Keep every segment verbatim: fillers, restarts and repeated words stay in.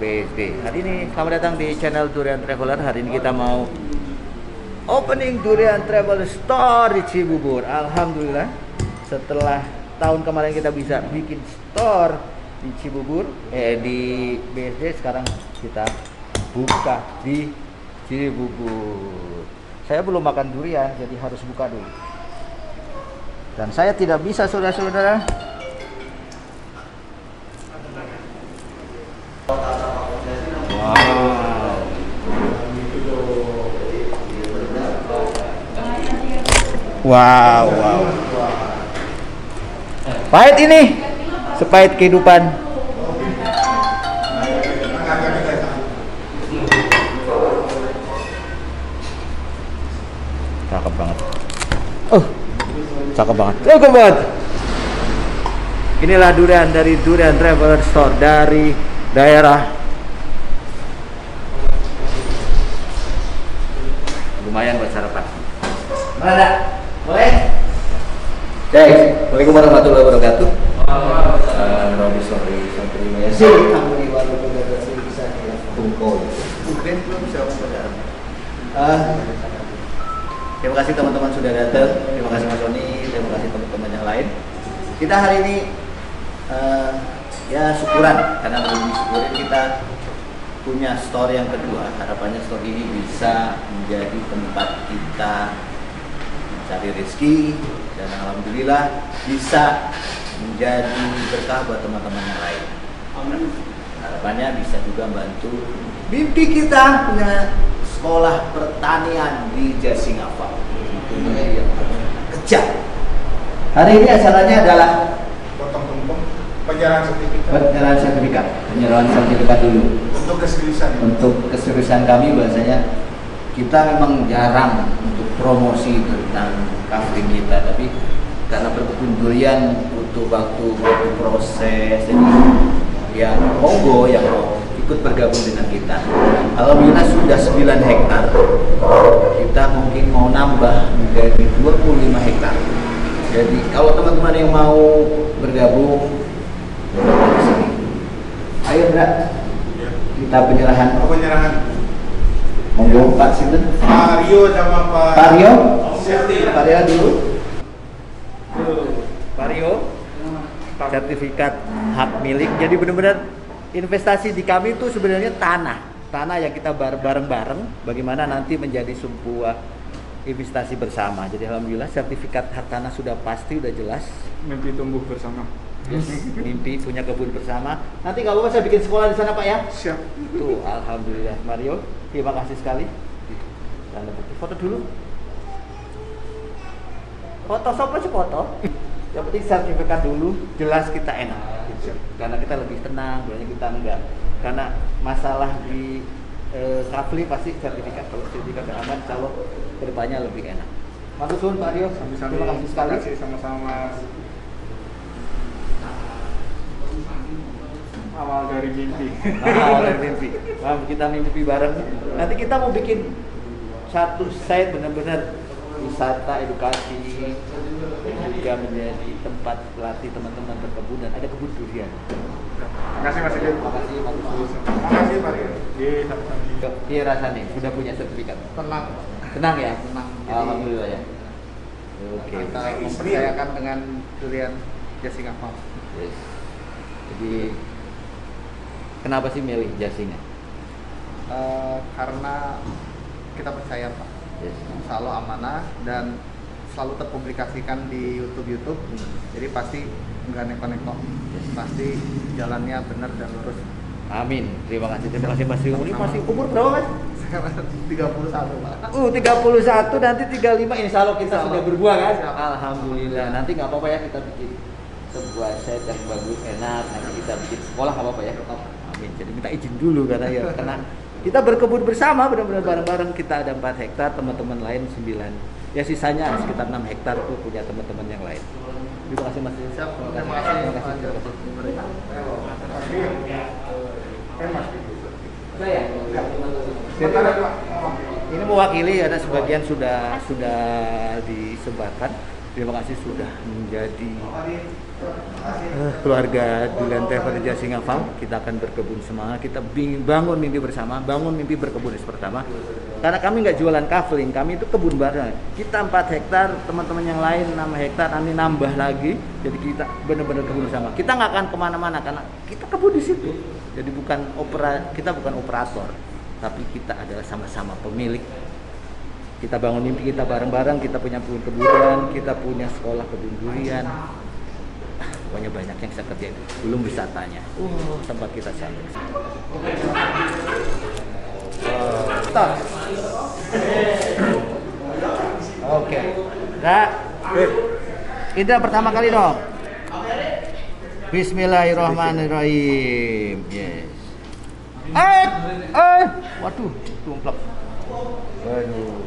B S D. Hari ini selamat datang di channel Durian Traveler. Hari ini kita mau opening Durian Travel Store di Cibubur. Alhamdulillah, setelah tahun kemarin kita bisa bikin store di Cibubur, eh di B S D, sekarang kita buka di Cibubur. Saya belum makan durian, jadi harus buka dulu. Dan saya tidak bisa, saudara-saudara. Wow, wow. Pahit ini, sepahit kehidupan. Cakep banget. Oh, cakep banget. Cakep banget. Inilah durian dari Durian Traveler Store dari daerah. Lumayan buat sarapan. Mana? Boleh? Cek. Assalamualaikum warahmatullahi wabarakatuh. Robi sorry sampai lima ya. Sih, kamu di warung juga sih bisa ya. Tungkol. Mungkin belum bisa saudara. Ah. Terima kasih teman-teman sudah datang. Terima kasih Mas Sony. Terima kasih teman-teman yang lain. Kita hari ini uh, ya syukuran karena belum disyukurin kita punya store yang kedua. Harapannya store ini bisa menjadi tempat kita cari rezeki dan alhamdulillah bisa menjadi berkah buat teman-teman yang lain. Harapannya bisa juga membantu mimpi kita punya sekolah pertanian di Jasingapura. Itu yang kejar. Hari ini acaranya adalah potong tumpeng, penyerahan sertifikat. Penyerahan sertifikat, penyerahan sertifikat dulu. Untuk keseriusan. Untuk keseriusan kami bahasanya kita memang jarang untuk promosi tentang kafe kita, tapi karena berkebun durian butuh waktu, butuh proses, jadi yang monggo yang mau ikut bergabung dengan kita. Alhamdulillah sudah sembilan hektar. Kita mungkin mau nambah menjadi dua puluh lima hektar. Jadi kalau teman-teman yang mau bergabung, datang ke sini. Ayo, Bra. Ya. Kita penyerahan. Oh, penyerahan. Monggo Pak Sinten. Pak Rio sama Pak Pak Rio. Serti. Pak Rio dulu. Pak Rio. Sertifikat hak milik. Jadi benar-benar investasi di kami itu sebenarnya tanah. Tanah yang kita bareng-bareng bagaimana nanti menjadi sebuah investasi bersama. Jadi alhamdulillah sertifikat hak tanah sudah pasti, sudah jelas. Mimpi tumbuh bersama. Yes, mimpi punya kebun bersama. Nanti kalau saya bikin sekolah di sana Pak ya. Siap. Tuh, alhamdulillah Mario, terima kasih sekali. Dan foto dulu. Foto siapa sih foto? Yang penting sertifikat dulu, jelas kita enak. Gitu. Karena kita lebih tenang, banyak kita enggak. Karena masalah di eh, Kafli pasti sertifikat, kalau sertifikat aman, insya Allah kedepannya lebih enak. Matur suwun Pak Rio, terima kasih sekali. Terima kasih sama-sama. Awal dari mimpi. Nah, awal dari mimpi. Nah, kita mimpi bareng. Nanti kita mau bikin satu site benar-benar wisata edukasi dan juga menjadi tempat pelatih teman-teman berkebun dan ada kebun durian. Terima kasih Mas Rio. Terima kasih Pak Rio. Terima kasih Pak Rio. Iya, sama-sama. Iya rasanya sudah punya sertifikat. Tenang, Tenang ya? tenang. Alhamdulillah ya. Oke. Kita mempercayakan dengan durian Jasingapura. Yes. Jadi kenapa sih milih Jasinga? Uh, karena kita percaya Pak, Yes. selalu amanah dan selalu terpublikasikan di YouTube-YouTube. Hmm. Jadi pasti nggak neko-neko, Yes. pasti jalannya benar dan lurus. Amin. Terima kasih. Terima kasih Mas Rio. Ini masih umur berapa Mas? Sekarang tiga puluh satu Pak. Uh, tiga puluh satu, nanti tiga puluh lima, insya Allah kita Insya sudah Allah. berbuah kan? Insya Allah. Alhamdulillah. Nanti nggak apa-apa ya kita bikin sebuah set yang bagus, enak. Nanti kita bikin sekolah nggak apa-apa ya? Amin. Jadi minta izin dulu karena ya karena kita berkebun bersama benar-benar bareng-bareng. Kita ada empat hektar, teman-teman lain sembilan. Ya sisanya sekitar enam hektar tuh punya teman-teman yang lain. Terima kasih Mas. Siap. Terima Terima kasih. kasih. Terima kasih. Terima kasih. Mas. Saya. Sebentar, Pak. Ini mewakili, ada sebagian sudah sudah disebarkan. Terima kasih sudah menjadi uh, keluarga Durian Travel Jasinga Farm. Kita akan berkebun semangat, kita bangun mimpi bersama, bangun mimpi berkebun pertama. Karena kami nggak jualan kafling, kami itu kebun bareng. Kita empat hektar, teman-teman yang lain enam hektar, nanti nambah lagi. Jadi kita benar-benar kebun bersama. Kita nggak akan kemana-mana karena kita kebun di situ. Jadi bukan opera, kita bukan operator, tapi kita adalah sama-sama pemilik. Kita bangun mimpi kita bareng-bareng, kita punya kebun kebunan, kita punya sekolah kebun durian. Ah, pokoknya banyak yang saya kerjain. Belum wisatanya. Uh, tempat kita cantik. Uh, stop. Oke. Okay. Nah, Indra pertama kali dong. Bismillahirrahmanirrahim. Yes. Eh, eh, waduh, tumplek. Waduh.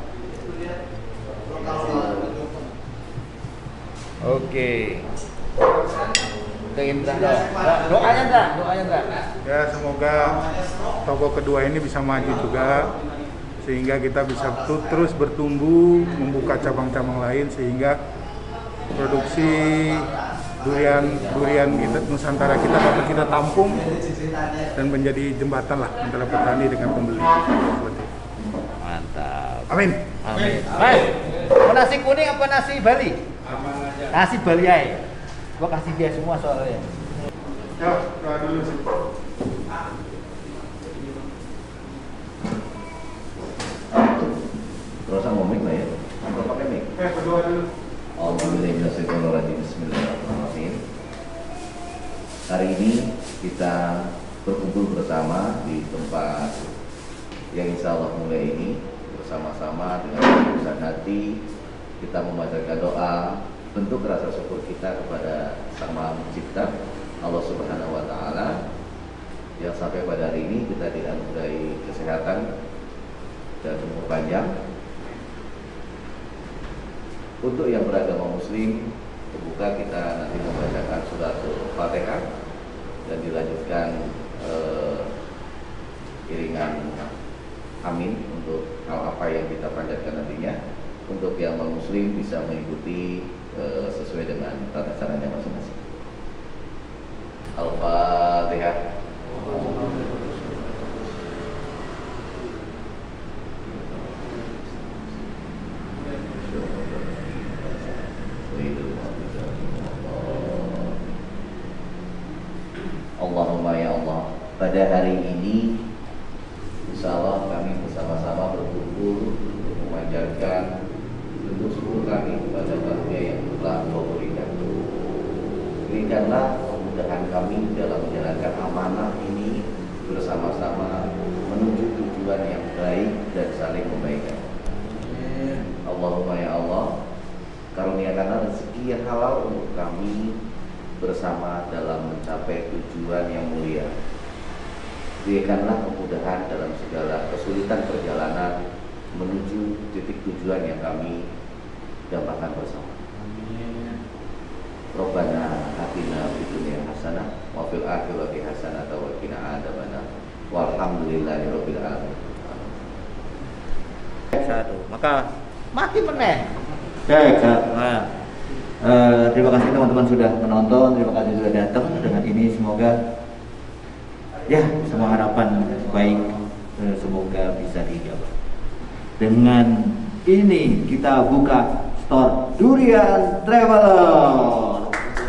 Oke. Ke Indra dong. Doanya Indra, doanya Indra. Ya, semoga toko kedua ini bisa maju juga sehingga kita bisa terus bertumbuh, membuka cabang-cabang lain sehingga produksi durian durian kita Nusantara kita dapat kita tampung dan menjadi jembatan lah antara petani dengan pembeli. Seperti itu. Mantap. Amin. Amin. Mas, mau nasi kuning apa nasi Bali? Nasi Bali aja. Gua kasih dia semua soalnya. Ya, doa dulu sih. Terus ngomik lah ya. Atau pakai mic? Eh, berdoa dulu. Bismillahirrahmanirrahim. Hari ini kita berkumpul bersama di tempat yang insya Allah mulai ini bersama-sama dengan ketulusan hati kita memanjatkan doa bentuk rasa syukur kita kepada Sang Maha Pencipta Allah Subhanahu Wa Taala yang sampai pada hari ini kita dianugerahi kesehatan dan umur panjang. Untuk yang beragama Muslim, terbuka kita nanti membacakan surat Al-Fatihah dan dilanjutkan eh, iringan amin untuk hal apa yang kita panjatkan nantinya. Untuk yang non-Muslim bisa mengikuti eh, sesuai dengan tata caranya masing-masing. Al-Fatihah. Allahumma ya Allah, pada hari ini insya Allah kami bersama-sama berkumpul untuk memanjatkan bentuk syukur kami kepada karunia yang telah Engkau berikan. Berikanlah kemudahan kami dalam menjalankan amanah ini bersama-sama menuju tujuan yang baik dan saling kebaikan. Allahumma ya Allah, karuniakanlah rezeki yang halal untuk kami bersama dalam mencapai tujuan yang mulia. Berikanlah kemudahan dalam segala kesulitan perjalanan menuju titik tujuan yang kami dambakan bersama. Amin. Rabbana atina fid dunya hasanah wa fil akhirati hasanah wa qina adzabannar. Walhamdulillahirabbil alamin. Satu. Maka makin meneh. Baik, nah, uh, terima kasih teman-teman sudah menonton, terima kasih sudah datang. Dengan ini semoga ya semua harapan baik uh, semoga bisa dijawab. Dengan ini kita buka store Durian Traveler.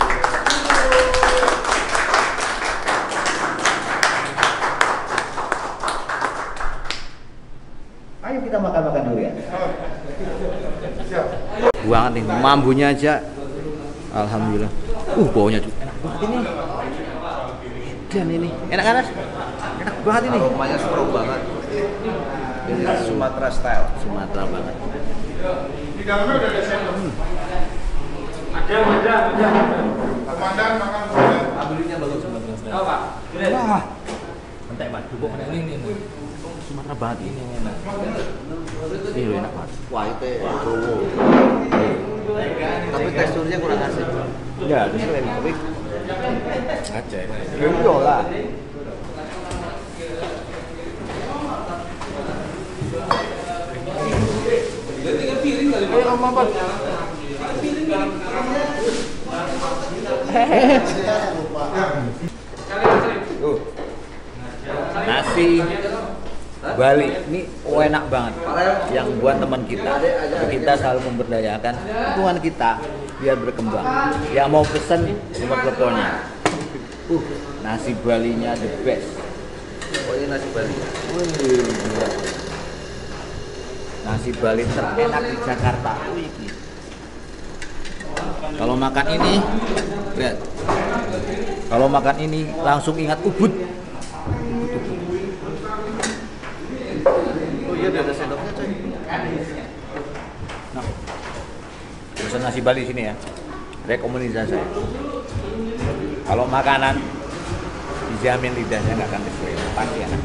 Ayo kita makan-makan durian. Siap. Banget nih, mambunya aja. Alhamdulillah. Uh, baunya tuh enak banget ini. Dan ini enak kan? Enak banget ini. Aromanya strong banget. Ini Sumatera style. Sumatera banget. Di dalamnya udah ada sendok. Hmm. Ada, ada, ada. Komandan makan komandan. Ambilnya bagus Sumatera style. Oh, Pak. Wah. Entek banget. Bubuk ini ini. Sumatera banget ini enak. Ini enak banget. Wah itu Browo. Tapi teksturnya kurang asik. Ya, itu enak. Tapi Aceh. iya lah. Ayo, Om Mamat. Tuh. Nasi Bali ini enak banget. Yang buat teman kita, kita selalu memberdayakan lingkungan kita biar berkembang. Yang mau pesen nomor teleponnya. Uh, nasi Balinya the best. Oh ini nasi Bali. Wih, gila. Nasi Bali terenak di Jakarta. Wih, gila. Kalau makan ini, lihat. Kalau makan ini langsung ingat Ubud. Oh iya ada sendoknya coy. Nah, pesan nasi Bali sini ya. Rekomendasi saya. Kalau makanan dijamin lidahnya nggak akan kesulitan, pasti enak.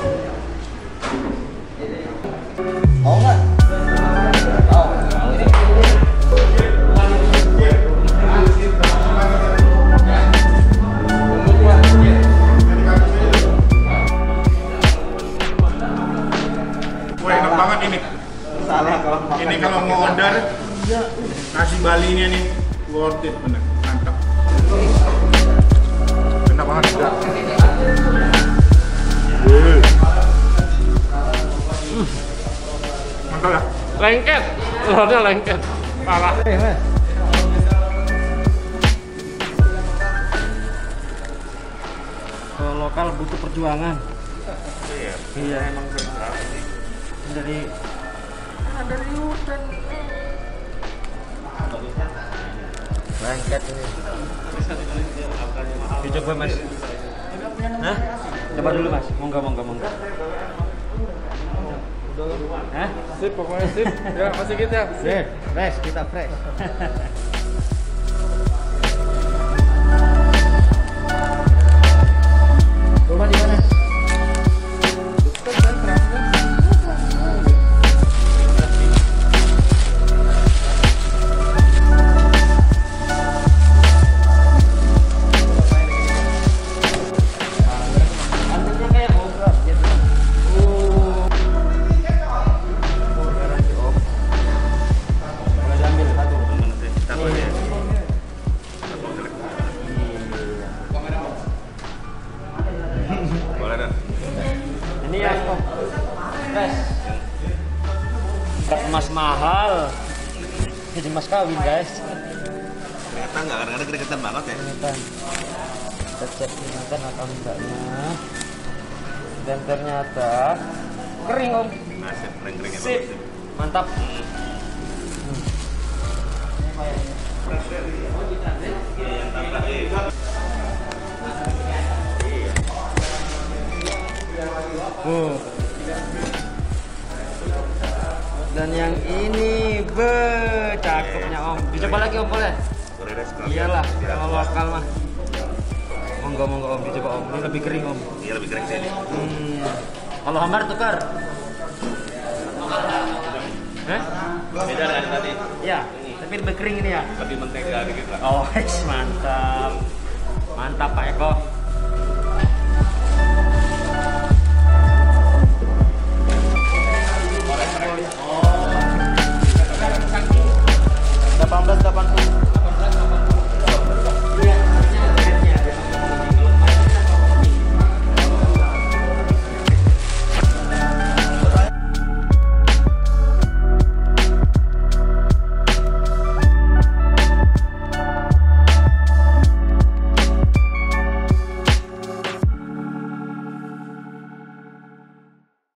Mau nggak? Mau. Mau ini. Wah, enak banget ini. Salah kalau makan Ini kalau mau order nasi Balinya nih worth it bener, mantap. Enak banget juga. Wuh. Hmm. Mantap ya? Lengket, telurnya lengket, parah. Kalau lokal butuh perjuangan. Iya, iya emang dari ah, dari hutan. Lengket ini. Dicoba mas. Hah? Coba dulu mas. Monggo monggo monggo. Hah? Sip pokoknya sip. Ya masih kita. Sip, fresh, kita fresh. Rumah di mana? Ini ya kok. Fresh. Emas mahal. Jadi mas kawin guys. Ternyata nggak kadang-kadang gregetan banget ya. Ternyata. Kita cek ingatan atau enggaknya. Dan ternyata kering om. Nasi kering-keringnya Sip. Mantap. Oh. Dan yang ini be cakepnya om. Dicoba lagi om boleh? Iyalah kalau lokal mah. Monggo monggo om dicoba om. Ini lebih kering om. Iya lebih kering sih ini. Hmm. Kalau hambar tukar. Hah? Beda dengan tadi. Ya, tapi lebih kering ini ya. Lebih mentega dikit lah. Oh, mantap. Mantap Pak Eko.